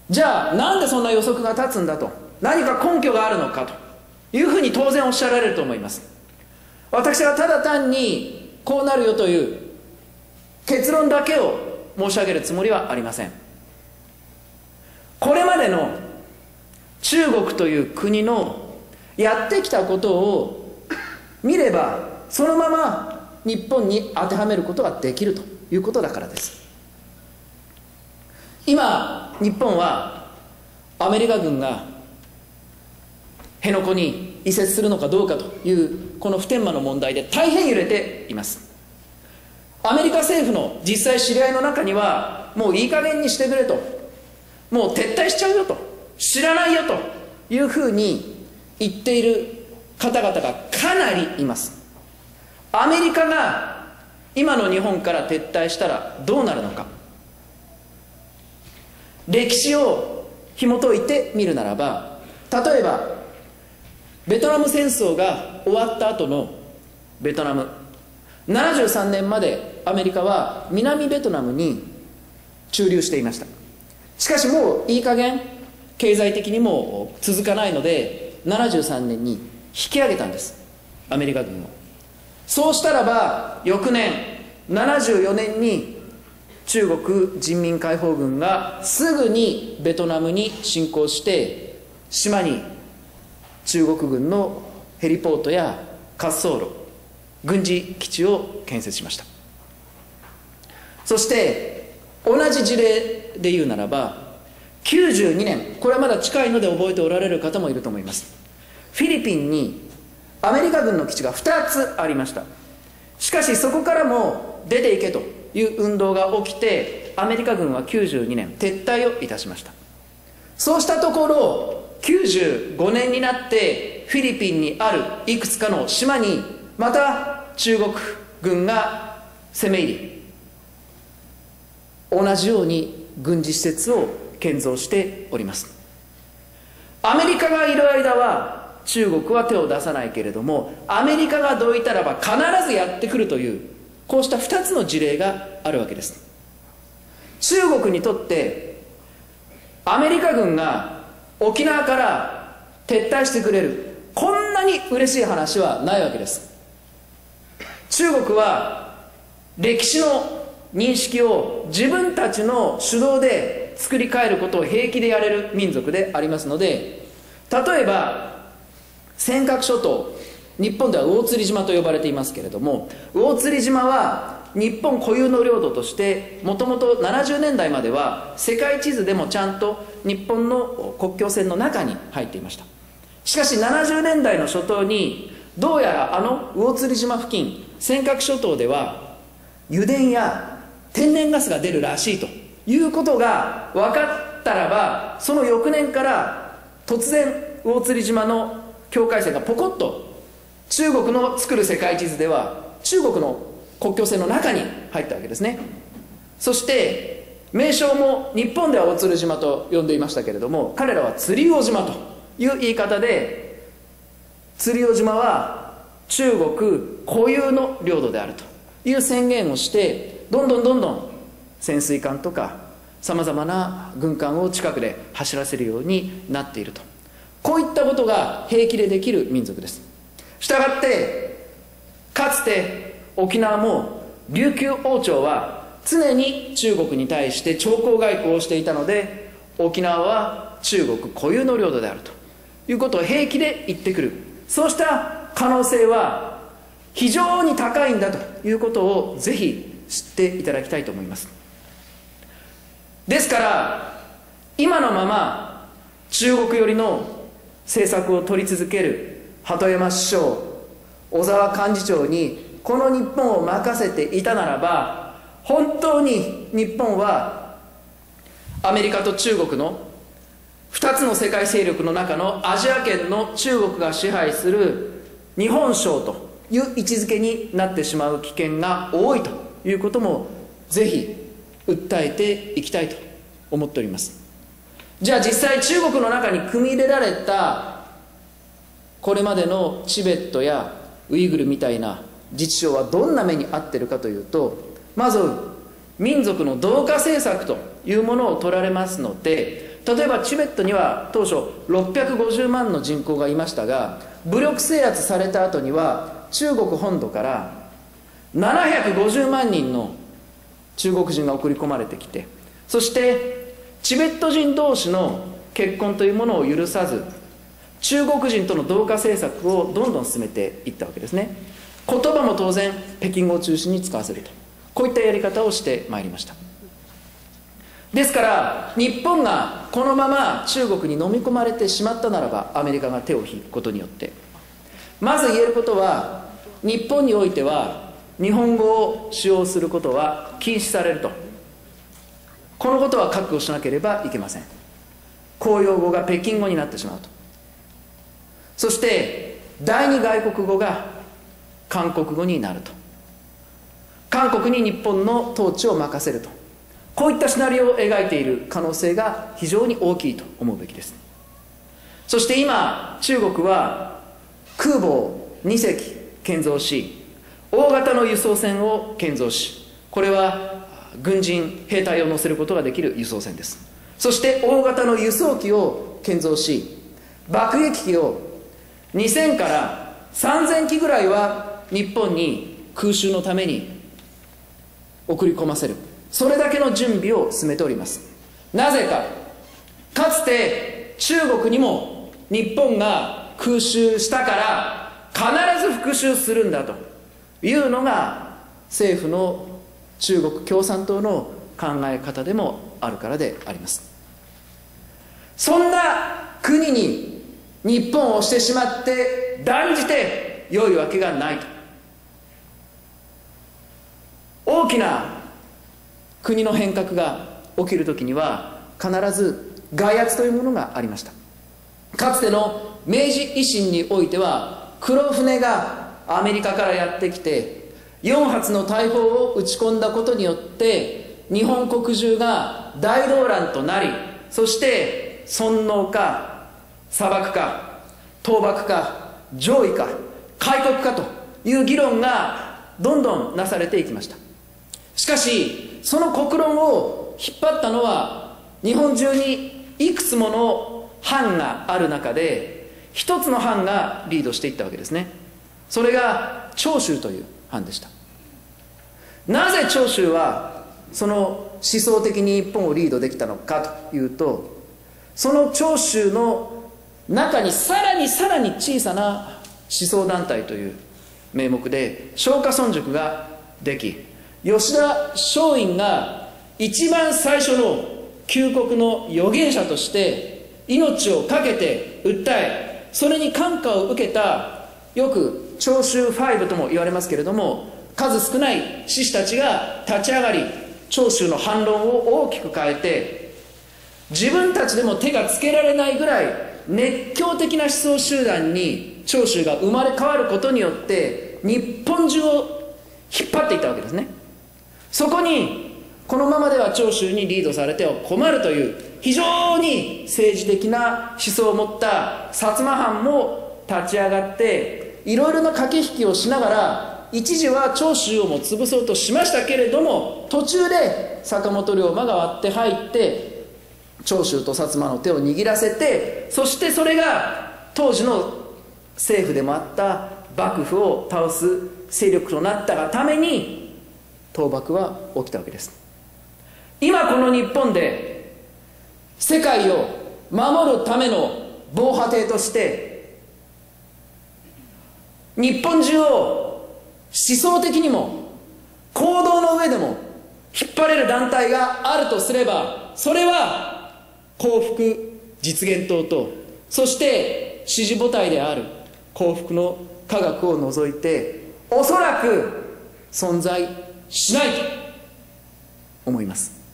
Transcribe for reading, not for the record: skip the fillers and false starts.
じゃあなんでそんな予測が立つんだと、何か根拠があるのかというふうに当然おっしゃられると思います。私はただ単にこうなるよという結論だけを申し上げるつもりはありません。これまでの中国という国のやってきたことを見れば、そのまま日本に当てはめることができるということだからです。今日本はアメリカ軍が辺野古に移設するのかどうかというこの普天間の問題で大変揺れています。アメリカ政府の実際知り合いの中には、もういい加減にしてくれと、もう撤退しちゃうよと、知らないよというふうに言っている方々がかなりいます。アメリカが今の日本から撤退したらどうなるのか、歴史を紐解いてみるならば、例えばベトナム戦争が終わった後のベトナム、73年までアメリカは南ベトナムに駐留していました。しかしもういい加減経済的にも続かないので、73年に引き上げたんです、アメリカ軍を。そうしたらば翌年74年に中国人民解放軍がすぐにベトナムに侵攻して、島に中国軍のヘリポートや滑走路、軍事基地を建設しました。そして同じ事例で言うならば、92年、これはまだ近いので覚えておられる方もいると思います。フィリピンにアメリカ軍の基地が2つありました。しかしそこからも出ていけという運動が起きて、アメリカ軍は92年撤退をいたしました。そうしたところ95年になってフィリピンにあるいくつかの島にまた中国軍が攻め入り、同じように軍事施設を建造しております。アメリカがいる間は中国は手を出さないけれども、アメリカがどいたらば必ずやってくるという、こうした2つの事例があるわけです。中国にとってアメリカ軍が沖縄から撤退してくれる、こんなに嬉しい話はないわけです。中国は歴史の認識を自分たちの主導で作り変えることを平気でやれる民族でありますので、例えば尖閣諸島、日本では魚釣島と呼ばれていますけれども、魚釣島は日本固有の領土としてもともと70年代までは世界地図でもちゃんと日本の国境線の中に入っていました。しかし70年代の初頭にどうやらあの魚釣島付近、尖閣諸島では油田や天然ガスが出るらしいということが分かったらば、その翌年から突然魚釣島の境界線がポコッと中国の作る世界地図では中国の国境線の中に入ったわけですね。そして名称も日本では魚釣島と呼んでいましたけれども、彼らは釣り魚島という言い方で、釣り魚島は中国固有の領土であるという宣言をして、どんどん潜水艦とかさまざまな軍艦を近くで走らせるようになっていると、こういったことが平気でできる民族です。したがってかつて沖縄も琉球王朝は常に中国に対して朝貢外交をしていたので、沖縄は中国固有の領土であるということを平気で言ってくる、そうした可能性は非常に高いんだということをぜひ知っていただきたいと思います。ですから今のまま中国寄りの政策を取り続ける鳩山首相、小沢幹事長にこの日本を任せていたならば、本当に日本はアメリカと中国の2つの世界勢力の中のアジア圏の中国が支配する日本省という位置づけになってしまう危険が多いということもぜひ訴えていきたいと思っております。じゃあ実際中国の中に組み入れられたこれまでのチベットやウイグルみたいな自治省はどんな目に遭っているかというと、まず民族の同化政策というものを取られますので、 例えばチベットには当初650万の人口がいましたが、武力制圧された後には中国本土から750万人の中国人が送り込まれてきて、そしてチベット人同士の結婚というものを許さず、中国人との同化政策をどんどん進めていったわけですね。言葉も当然北京語を中心に使わせると、こういったやり方をしてまいりました。ですから日本がこのまま中国に飲み込まれてしまったならば、アメリカが手を引くことによってまず言えることは、日本においては日本語を使用することは禁止されると、このことは覚悟しなければいけません。公用語が北京語になってしまうと。そして第二外国語が韓国語になると。韓国に日本の統治を任せると。こういったシナリオを描いている可能性が非常に大きいと思うべきです。そして今中国は空母を2隻建造し、大型の輸送船を建造し、これは軍人兵隊を乗せることができる輸送船です。そして大型の輸送機を建造し、爆撃機を2000から3000機ぐらいは日本に空襲のために送り込ませる、それだけの準備を進めております。なぜか、かつて中国にも日本が空襲したから必ず復讐するんだというのが政府の中国共産党の考え方でもあるからであります。そんな国に日本をしてしまって断じて良いわけがないと。大きな国の変革が起きるときには必ず外圧というものがありました。かつての明治維新においては、黒船がアメリカからやってきて4発の大砲を撃ち込んだことによって日本国中が大動乱となり、そして尊王か砂漠か倒幕か攘夷か開国かという議論がどんどんなされていきました。しかしその国論を引っ張ったのは、日本中にいくつもの藩がある中で一つの藩がリードしていったわけですね。それが長州という藩でした。なぜ長州はその思想的に日本をリードできたのかというと、その長州の中にさらに小さな思想団体という名目で松下村塾ができ、吉田松陰が一番最初の救国の預言者として命を懸けて訴え、それに感化を受けた、よく長州5とも言われますけれども、数少ない志士たちが立ち上がり、長州の反論を大きく変えて、自分たちでも手がつけられないぐらい熱狂的な思想集団に長州が生まれ変わることによって日本中を引っ張っていったわけですね。そこにこのままでは長州にリードされては困るという非常に政治的な思想を持った薩摩藩も立ち上がって、いろいろな駆け引きをしながら一時は長州をも潰そうとしましたけれども、途中で坂本龍馬が割って入って長州と薩摩の手を握らせて、そしてそれが当時の政府でもあった幕府を倒す勢力となったがために倒幕は起きたわけです。今この日本で世界を守るための防波堤として日本中を思想的にも行動の上でも引っ張れる団体があるとすれば、それは幸福実現党と、そして支持母体である幸福の科学を除いておそらく存在しないと思います。